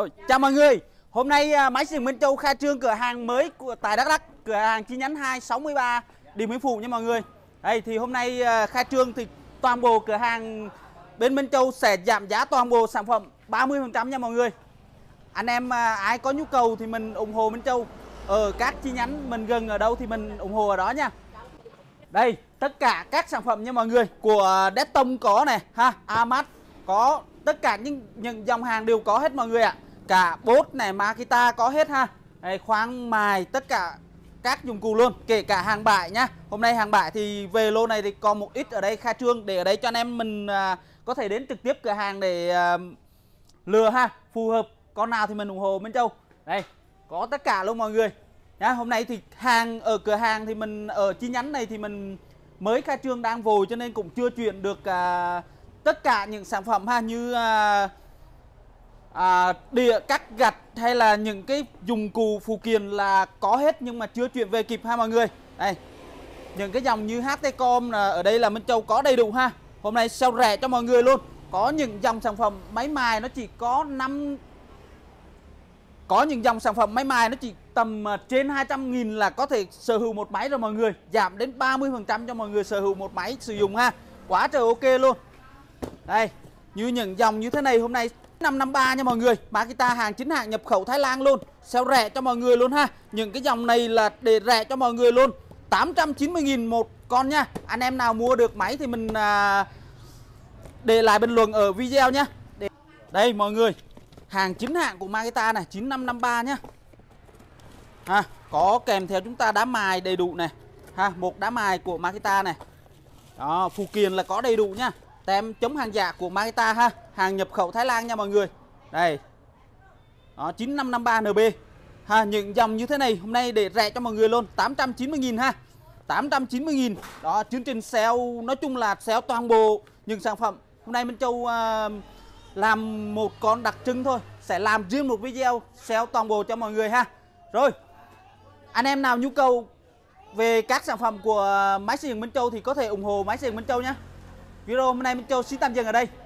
Chào mọi người. Hôm nay máy xay Minh Châu khai trương cửa hàng mới của tại Đắk Lắk, cửa hàng chi nhánh 263 Điện Biên Phủ nha mọi người. Đây thì hôm nay khai trương thì toàn bộ cửa hàng bên Minh Châu sẽ giảm giá toàn bộ sản phẩm 30% nha mọi người. Anh em ai có nhu cầu thì mình ủng hộ Minh Châu ở các chi nhánh mình gần ở đâu thì mình ủng hộ ở đó nha. Đây, tất cả các sản phẩm nha mọi người, của Dettong có này ha, Amat có, tất cả những dòng hàng đều có hết mọi người ạ. Cả bốt này, Makita có hết ha. Đây, khoáng mài, tất cả các dụng cụ luôn, kể cả hàng bãi nhá. Hôm nay hàng bãi thì về lô này thì còn một ít ở đây khai trương, để ở đây cho anh em mình có thể đến trực tiếp cửa hàng để lừa ha, phù hợp con nào thì mình ủng hộ Minh Châu. Đây, có tất cả luôn mọi người nhá. Hôm nay thì hàng ở cửa hàng thì mình ở chi nhánh này thì mình mới khai trương đang vội cho nên cũng chưa chuyển được tất cả những sản phẩm ha, như đĩa cắt gạch hay là những cái dụng cụ phụ kiện là có hết nhưng mà chưa chuyển về kịp ha mọi người. Đây, những cái dòng như HT-Com ở đây là Minh Châu có đầy đủ ha. Hôm nay sale rẻ cho mọi người luôn. Có những dòng sản phẩm máy mài nó chỉ có những dòng sản phẩm máy mài nó chỉ tầm trên 200.000 là có thể sở hữu một máy rồi mọi người. Giảm đến 30% cho mọi người sở hữu một máy sử dụng ha. Quá trời ok luôn. Đây, như những dòng như thế này hôm nay 553 nha mọi người. Makita hàng chính hãng nhập khẩu Thái Lan luôn. Sale rẻ cho mọi người luôn ha. Những cái dòng này là để rẻ cho mọi người luôn. 890.000 một con nha. Anh em nào mua được máy thì mình để lại bình luận ở video nhá. Đây mọi người, hàng chính hãng của Makita này, 9553 nhá. Ha, có kèm theo chúng ta đá mài đầy đủ này. Ha, một đá mài của Makita này. Đó, phụ kiện là có đầy đủ nhá. Tem chống hàng giả của Makita ha, hàng nhập khẩu Thái Lan nha mọi người. Đây. Đó, 9553NB. Ha, những dòng như thế này hôm nay để rẻ cho mọi người luôn, 890.000 ha. 890.000. Đó, chương trình sale nói chung là sale toàn bộ những sản phẩm. Hôm nay Minh Châu làm một con đặc trưng thôi, sẽ làm riêng một video sale toàn bộ cho mọi người ha. Rồi, anh em nào nhu cầu về các sản phẩm của máy xay Minh Châu thì có thể ủng hộ máy xay Minh Châu nhé. Video hôm nay Minh Châu xin tạm dừng ở đây.